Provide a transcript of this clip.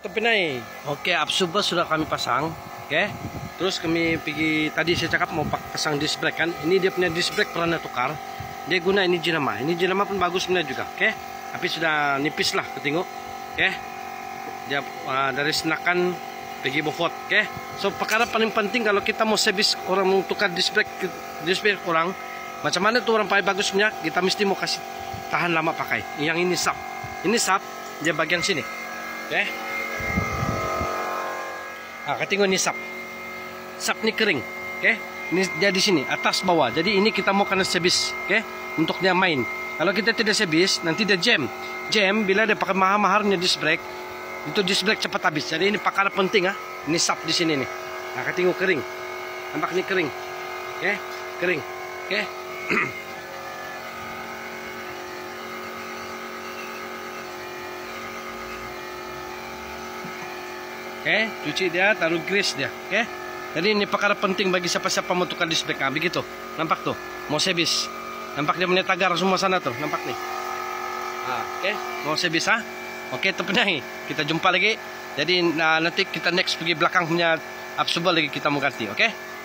Pinay. Oke, absorber sudah kami pasang. Oke. Terus kami pergi, tadi saya cakap mau pasang disc brake kan. Ini dia punya disc brake pernah tukar. Dia guna ini jenama. Ini jenama pun bagus sebenarnya juga. Oke. Tapi sudah nipis lah ketengok. Oke. Dia dari senakan pergi bofot. Oke. So perkara paling penting kalau kita mau servis orang mau tukar disc brake orang, macam mana tuh orang pakai bagusnya, kita mesti mau kasih tahan lama pakai. Yang ini sap. Ini sap dia bagian sini. Oke. Ketinggalan ini sap. Sap ini kering. Oke. Ini dia di sini atas bawah. Jadi ini kita mau kena servis. Oke. Untuk dia main. Kalau kita tidak servis nanti dia jam. Jam bila dia pakai mahal-mahalnya disc brake, itu disc brake cepat habis. Jadi ini perkara penting Ini sap di sini nih. Ketinggalan kering. Nampak ini kering. Oke. Kering. Oke. Oke, cuci dia, taruh grease dia. Oke. Jadi ini perkara penting bagi siapa-siapa mau tukar disc brake. Begitu. Nampak tuh, mau servis. Nampak dia punya tagar semua sana tuh, nampak nih. Oke, mau servis Oke, terpenuhi. Kita jumpa lagi. Jadi nanti kita next pergi belakang punya absorber lagi kita mau ganti, oke?